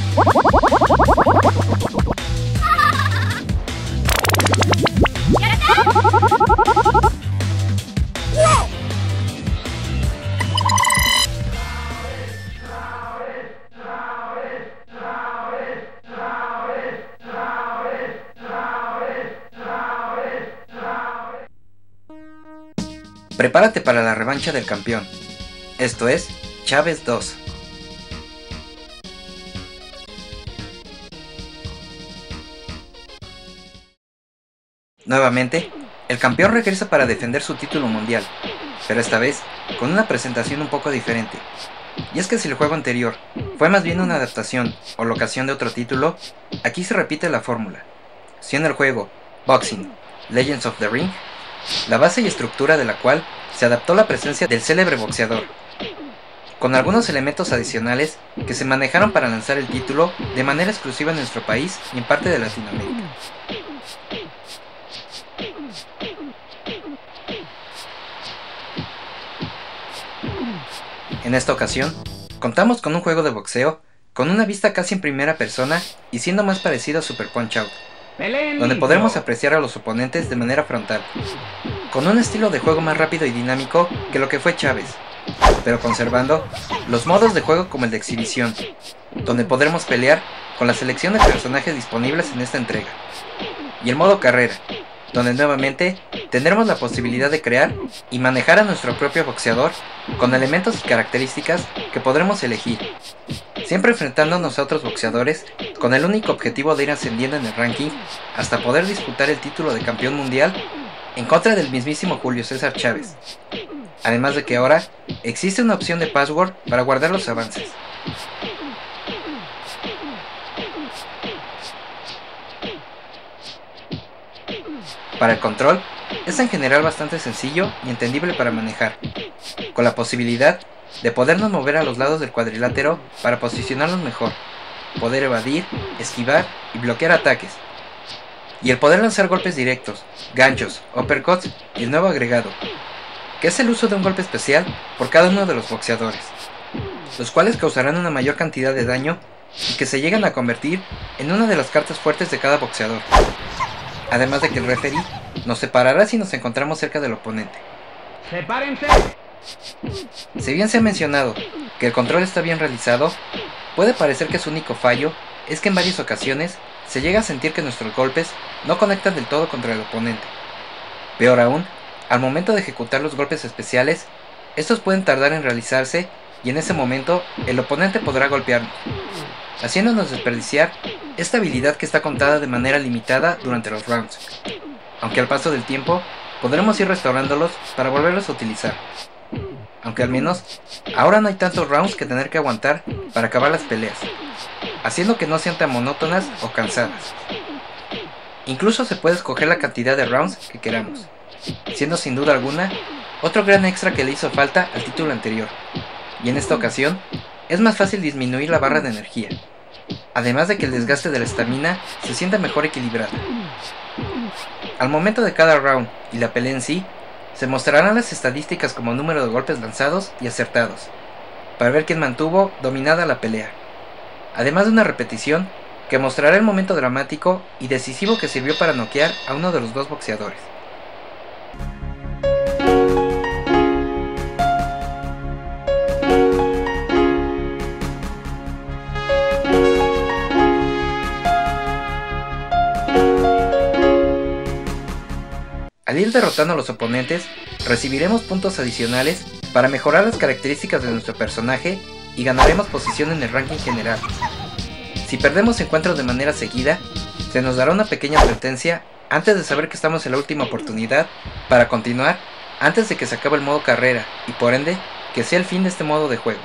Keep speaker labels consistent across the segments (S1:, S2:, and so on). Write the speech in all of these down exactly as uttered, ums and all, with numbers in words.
S1: Prepárate para la revancha del campeón. Esto es Chávez dos. Nuevamente, el campeón regresa para defender su título mundial, pero esta vez con una presentación un poco diferente. Y es que si el juego anterior fue más bien una adaptación o locación de otro título, aquí se repite la fórmula, siendo el juego Boxing Legends of the Ring, la base y estructura de la cual se adaptó la presencia del célebre boxeador, con algunos elementos adicionales que se manejaron para lanzar el título de manera exclusiva en nuestro país y en parte de Latinoamérica. En esta ocasión, contamos con un juego de boxeo con una vista casi en primera persona y siendo más parecido a Super Punch-Out, donde podremos apreciar a los oponentes de manera frontal, con un estilo de juego más rápido y dinámico que lo que fue Chávez, pero conservando los modos de juego como el de exhibición, donde podremos pelear con la selección de personajes disponibles en esta entrega, y el modo carrera, donde nuevamente tendremos la posibilidad de crear y manejar a nuestro propio boxeador con elementos y características que podremos elegir, siempre enfrentándonos a otros boxeadores con el único objetivo de ir ascendiendo en el ranking hasta poder disputar el título de campeón mundial en contra del mismísimo Julio César Chávez. Además de que ahora existe una opción de password para guardar los avances. Para el control, es en general bastante sencillo y entendible para manejar, con la posibilidad de podernos mover a los lados del cuadrilátero para posicionarnos mejor, poder evadir, esquivar y bloquear ataques, y el poder lanzar golpes directos, ganchos, uppercuts y el nuevo agregado, que es el uso de un golpe especial por cada uno de los boxeadores, los cuales causarán una mayor cantidad de daño y que se llegan a convertir en una de las cartas fuertes de cada boxeador. Además de que el referee nos separará si nos encontramos cerca del oponente.
S2: ¡Sepárense!
S1: Si bien se ha mencionado que el control está bien realizado, puede parecer que su único fallo es que en varias ocasiones se llega a sentir que nuestros golpes no conectan del todo contra el oponente. Peor aún, al momento de ejecutar los golpes especiales, estos pueden tardar en realizarse y en ese momento el oponente podrá golpearnos, haciéndonos desperdiciar esta habilidad que está contada de manera limitada durante los rounds, aunque al paso del tiempo podremos ir restaurándolos para volverlos a utilizar, aunque al menos ahora no hay tantos rounds que tener que aguantar para acabar las peleas, haciendo que no sean tan monótonas o cansadas. Incluso se puede escoger la cantidad de rounds que queramos, siendo sin duda alguna otro gran extra que le hizo falta al título anterior, y en esta ocasión es más fácil disminuir la barra de energía, además de que el desgaste de la estamina se sienta mejor equilibrada. Al momento de cada round y la pelea en sí, se mostrarán las estadísticas como número de golpes lanzados y acertados, para ver quién mantuvo dominada la pelea, además de una repetición que mostrará el momento dramático y decisivo que sirvió para noquear a uno de los dos boxeadores. Al ir derrotando a los oponentes, recibiremos puntos adicionales para mejorar las características de nuestro personaje y ganaremos posición en el ranking general. Si perdemos encuentros de manera seguida, se nos dará una pequeña advertencia antes de saber que estamos en la última oportunidad para continuar antes de que se acabe el modo carrera y por ende que sea el fin de este modo de juego.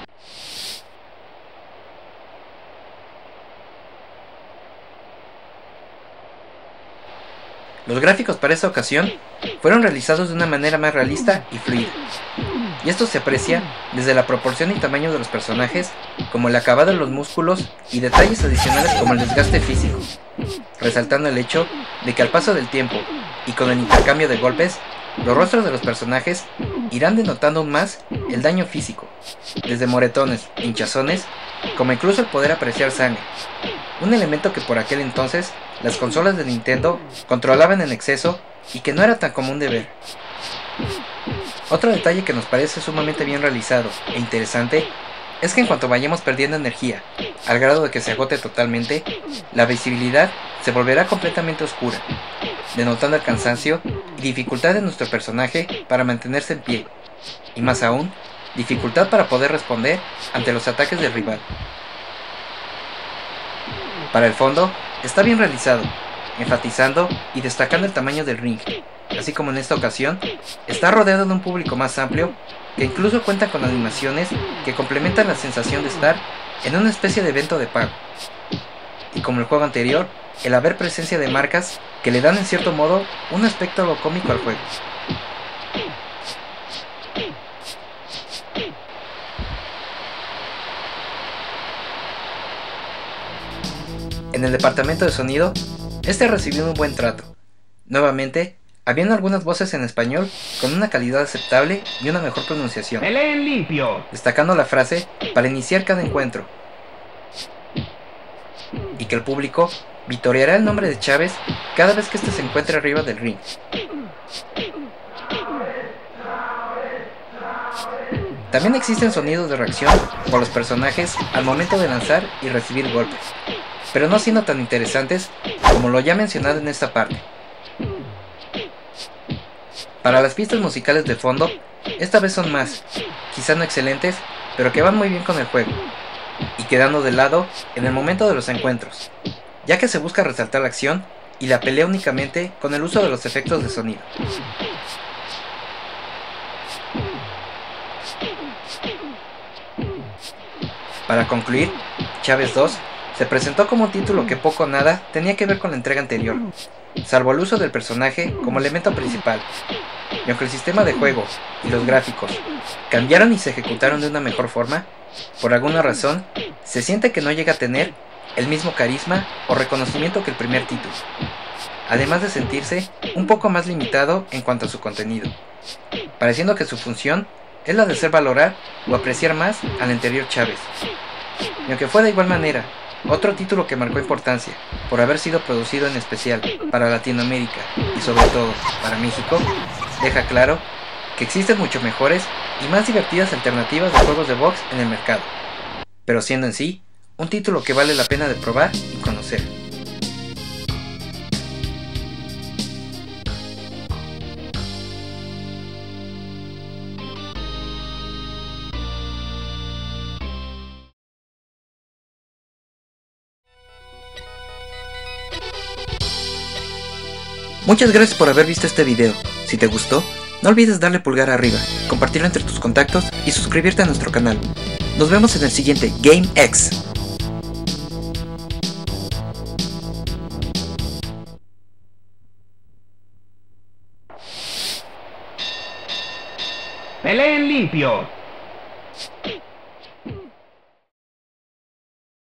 S1: Los gráficos para esta ocasión fueron realizados de una manera más realista y fluida, y esto se aprecia desde la proporción y tamaño de los personajes, como el acabado de los músculos y detalles adicionales como el desgaste físico, resaltando el hecho de que al paso del tiempo y con el intercambio de golpes, los rostros de los personajes irán denotando aún más el daño físico, desde moretones e hinchazones como incluso el poder apreciar sangre, un elemento que por aquel entonces las consolas de Nintendo controlaban en exceso y que no era tan común de ver. Otro detalle que nos parece sumamente bien realizado e interesante es que en cuanto vayamos perdiendo energía, al grado de que se agote totalmente, la visibilidad se volverá completamente oscura, denotando el cansancio y dificultad de nuestro personaje para mantenerse en pie, y más aún, dificultad para poder responder ante los ataques del rival. Para el fondo, está bien realizado, enfatizando y destacando el tamaño del ring, así como en esta ocasión, está rodeado de un público más amplio que incluso cuenta con animaciones que complementan la sensación de estar en una especie de evento de pago. Y como el juego anterior, el haber presencia de marcas que le dan en cierto modo un aspecto algo cómico al juego. En el departamento de sonido, este ha recibido un buen trato. Nuevamente, habiendo algunas voces en español con una calidad aceptable y una mejor pronunciación.
S2: ¡Me leen limpio!
S1: Destacando la frase para iniciar cada encuentro. Y que el público vitoreará el nombre de Chávez cada vez que éste se encuentre arriba del ring. También existen sonidos de reacción por los personajes al momento de lanzar y recibir golpes, pero no siendo tan interesantes como lo ya mencionado en esta parte. Para las pistas musicales de fondo, esta vez son más, quizá no excelentes, pero que van muy bien con el juego, y quedando de lado en el momento de los encuentros, ya que se busca resaltar la acción y la pelea únicamente con el uso de los efectos de sonido. Para concluir, Chávez dos se presentó como un título que poco o nada tenía que ver con la entrega anterior, salvo el uso del personaje como elemento principal, y aunque el sistema de juego y los gráficos cambiaron y se ejecutaron de una mejor forma, por alguna razón se siente que no llega a tener el mismo carisma o reconocimiento que el primer título, además de sentirse un poco más limitado en cuanto a su contenido, pareciendo que su función es la de hacer valorar o apreciar más al anterior Chávez. Y aunque fue de igual manera otro título que marcó importancia por haber sido producido en especial para Latinoamérica y sobre todo para México, deja claro que existen mucho mejores y más divertidas alternativas de juegos de box en el mercado, pero siendo en sí un título que vale la pena de probar y conocer. Muchas gracias por haber visto este video. Si te gustó, no olvides darle pulgar arriba, compartirlo entre tus contactos y suscribirte a nuestro canal. Nos vemos en el siguiente GameX.
S2: ¡Me leen limpio!